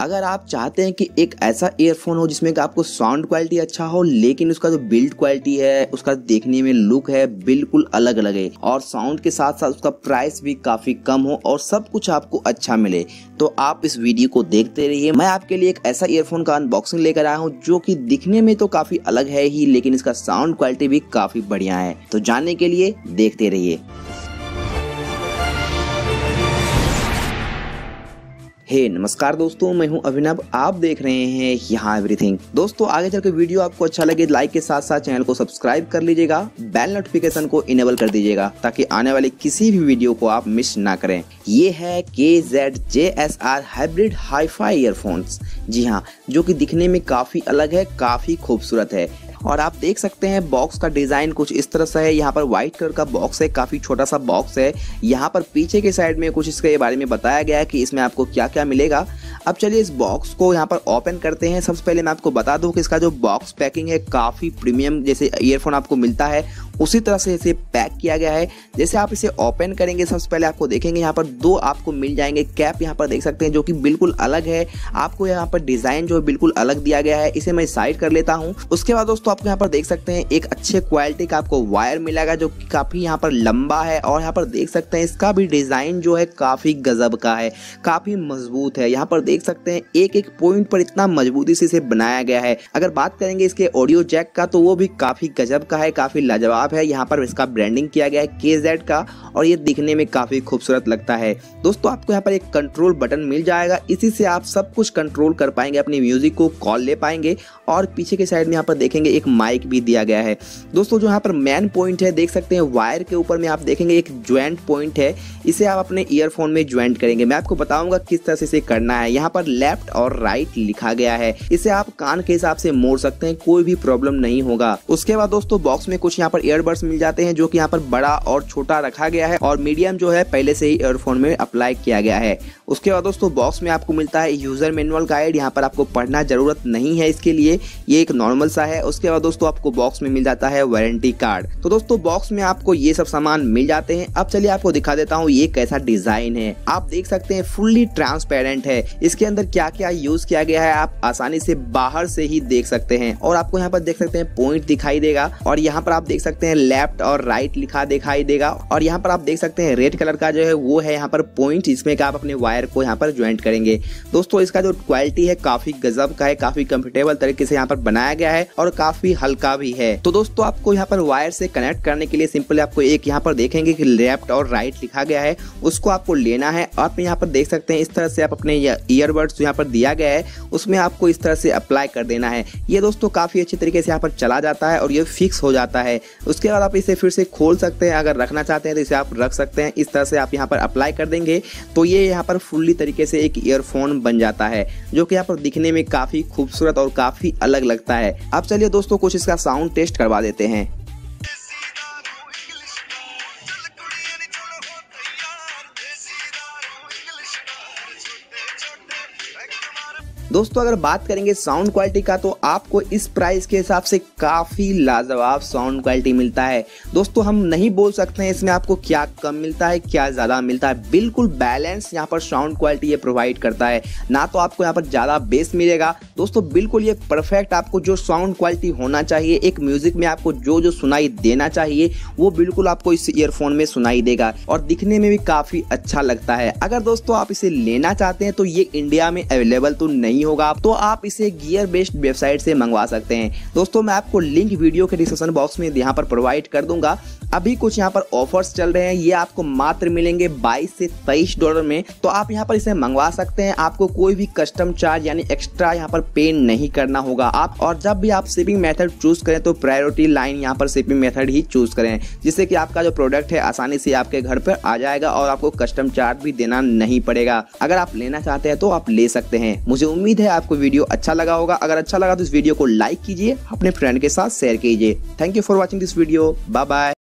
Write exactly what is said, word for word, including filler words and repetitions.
अगर आप चाहते हैं कि एक ऐसा ईयरफोन हो जिसमें कि आपको साउंड क्वालिटी अच्छा हो, लेकिन उसका जो बिल्ड क्वालिटी है, उसका देखने में लुक है, बिल्कुल अलग अलग है और साउंड के साथ साथ उसका प्राइस भी काफी कम हो और सब कुछ आपको अच्छा मिले, तो आप इस वीडियो को देखते रहिए। मैं आपके लिए एक ऐसा ईयरफोन का अनबॉक्सिंग लेकर आया हूँ जो कि दिखने में तो काफी अलग है ही, लेकिन इसका साउंड क्वालिटी भी काफी बढ़िया है। तो जानने के लिए देखते रहिए। हे hey, नमस्कार दोस्तों, मैं हूं अभिनव। आप देख रहे हैं यहाँ एवरीथिंग। दोस्तों आगे चलकर वीडियो आपको अच्छा लगे लाइक के साथ साथ चैनल को सब्सक्राइब कर लीजिएगा, बेल नोटिफिकेशन को इनेबल कर दीजिएगा ताकि आने वाले किसी भी वीडियो को आप मिस ना करें। ये है K Z J S R hybrid hi-fi earphones. जी हाँ, जो कि दिखने में काफी अलग है, काफी खूबसूरत है और आप देख सकते हैं बॉक्स का डिजाइन कुछ इस तरह से है। यहाँ पर व्हाइट कलर का बॉक्स है, काफी छोटा सा बॉक्स है। यहाँ पर पीछे के साइड में कुछ इसके बारे में बताया गया है कि इसमें आपको क्या क्या मिलेगा। अब चलिए इस बॉक्स को यहाँ पर ओपन करते हैं। सबसे पहले मैं आपको बता दूं कि इसका जो बॉक्स पैकिंग है काफी प्रीमियम जैसे ईयरफोन आपको मिलता है उसी तरह से इसे पैक किया गया है। जैसे आप इसे ओपन करेंगे सबसे पहले आपको देखेंगे यहाँ पर दो आपको मिल जाएंगे कैप, यहाँ पर देख सकते हैं जो कि बिल्कुल अलग है। आपको यहाँ पर डिजाइन जो है बिल्कुल अलग दिया गया है। इसे मैं साइड कर लेता हूँ। उसके बाद दोस्तों आपको यहाँ पर देख सकते हैं एक अच्छे क्वालिटी का आपको वायर मिलेगा जो कि काफी यहाँ पर लंबा है और यहाँ पर देख सकते हैं इसका भी डिजाइन जो है काफी गजब का है, काफी मजबूत है। यहाँ पर देख सकते हैं एक एक पॉइंट पर इतना मजबूती से इसे बनाया गया है। अगर बात करेंगे इसके ऑडियो जैक का तो वो भी काफी गजब का है, काफी लाजवाब है। यहाँ पर इसका ब्रांडिंग किया गया है के जेड का और ये दिखने में काफी खूबसूरत लगता है। दोस्तों आपको यहाँ पर एक कंट्रोल बटन मिल जाएगा, इसी से आप सब कुछ कंट्रोल कर पाएंगे, अपनी म्यूजिक को कॉल ले पाएंगे और पीछे के साइड में यहाँ पर देखेंगे एक माइक भी दिया गया है। दोस्तों जो यहाँ पर मेन पॉइंट है देख सकते हैं वायर के ऊपर में आप देखेंगे एक ज्वाइंट पॉइंट है, इसे आप अपने ईयरफोन में ज्वाइंट करेंगे। मैं आपको बताऊंगा किस तरह से इसे करना है। यहाँ पर लेफ्ट और राइट लिखा गया है, इसे आप कान के हिसाब से मोड़ सकते हैं, कोई भी प्रॉब्लम नहीं होगा। उसके बाद दोस्तों बॉक्स में कुछ यहाँ पर ईयरबड्स मिल जाते हैं जो कि यहाँ पर बड़ा और छोटा रखा गया है और मीडियम जो है पहले से ही ईयरफोन में अप्लाई किया गया है। उसके बाद दोस्तों बॉक्स में आपको मिलता है यूजर मैनुअल गाइड, यहाँ पर आपको पढ़ना जरूरत नहीं है इसके लिए, ये एक नॉर्मल सा है। उसके बाद दोस्तों आपको बॉक्स में मिल जाता है वारंटी कार्ड। तो दोस्तों बॉक्स में आपको ये सब सामान मिल जाते हैं। अब चलिए आपको दिखा देता हूँ ये कैसा डिजाइन है। आप देख सकते हैं फुल्ली ट्रांसपेरेंट है, इसके अंदर क्या क्या यूज किया गया है आप आसानी से बाहर से ही देख सकते हैं। और आपको यहाँ पर देख सकते हैं पॉइंट दिखाई देगा और यहाँ पर आप देख सकते हैं लेफ्ट और राइट लिखा दिखाई देगा और यहाँ पर आप देख सकते हैं रेड कलर का जो है वो है यहाँ पर पॉइंट, इसमें आप अपने वायर को यहाँ पर ज्वाइंट करेंगे। दोस्तों इसका जो क्वालिटी है काफी गजब का है, काफी कंफर्टेबल तरीके से यहाँ पर बनाया गया है और काफी हल्का भी है। तो दोस्तों आपको यहाँ पर वायर से कनेक्ट करने के लिए सिंपल आपको एक यहाँ पर देखेंगे कि लेफ्ट और राइट लिखा गया है, उसको आपको लेना है। आप यहाँ पर देख सकते हैं इस तरह से आप अपने ईयरबड्स यहाँ पर दिया गया है उसमें आपको इस तरह से अप्लाई कर देना है। ये दोस्तों काफी अच्छी तरीके से यहाँ पर चला जाता है और ये फिक्स हो जाता है। उसके बाद आप इसे फिर से खोल सकते हैं, अगर रखना चाहते हैं तो इसे आप रख सकते हैं। इस तरह से आप यहाँ पर अप्लाई कर देंगे तो ये यहाँ पर फुल्ली तरीके से एक ईयरफोन बन जाता है जो कि यहाँ पर दिखने में काफी खूबसूरत और काफी अलग लगता है। अब चलिए दोस्तों कुछ इसका साउंड टेस्ट करवा देते हैं। दोस्तों अगर बात करेंगे साउंड क्वालिटी का तो आपको इस प्राइस के हिसाब से काफी लाजवाब साउंड क्वालिटी मिलता है। दोस्तों हम नहीं बोल सकते हैं इसमें आपको क्या कम मिलता है क्या ज्यादा मिलता है, बिल्कुल बैलेंस यहाँ पर साउंड क्वालिटी ये प्रोवाइड करता है। ना तो आपको यहाँ पर ज्यादा बेस मिलेगा, दोस्तों बिल्कुल ये परफेक्ट आपको जो साउंड क्वालिटी होना चाहिए, एक म्यूजिक में आपको जो जो सुनाई देना चाहिए वो बिल्कुल आपको इस ईयरफोन में सुनाई देगा और दिखने में भी काफी अच्छा लगता है। अगर दोस्तों आप इसे लेना चाहते हैं तो ये इंडिया में अवेलेबल तो नहीं होगा, तो आप इसे गियर बेस्ड वेबसाइट से मंगवा सकते हैं। दोस्तों मैं आपको लिंक वीडियो के डिस्क्रिप्शन बॉक्स में यहाँ पर प्रोवाइड कर दूंगा। अभी कुछ यहाँ पर ऑफर्स चल रहे हैं, ये आपको मात्र मिलेंगे बाईस से तेईस डॉलर में, तो आप यहाँ पर इसे मंगवा सकते हैं। आपको कोई भी कस्टम चार्ज यानी एक्स्ट्रा यहाँ पर पे नहीं करना होगा आप। और जब भी आप शिपिंग मेथड चूज करें तो प्रायोरिटी लाइन यहाँ पर शिपिंग मेथड ही चूज करें, जिससे कि आपका जो प्रोडक्ट है आसानी से आपके घर पर आ जाएगा और आपको कस्टम चार्ज भी देना नहीं पड़ेगा। अगर आप लेना चाहते हैं तो आप ले सकते हैं। मुझे उम्मीद है आपको वीडियो अच्छा लगा होगा। अगर अच्छा लगा तो इस वीडियो को लाइक कीजिए, अपने फ्रेंड के साथ शेयर कीजिए। Thank you for watching this video, bye bye.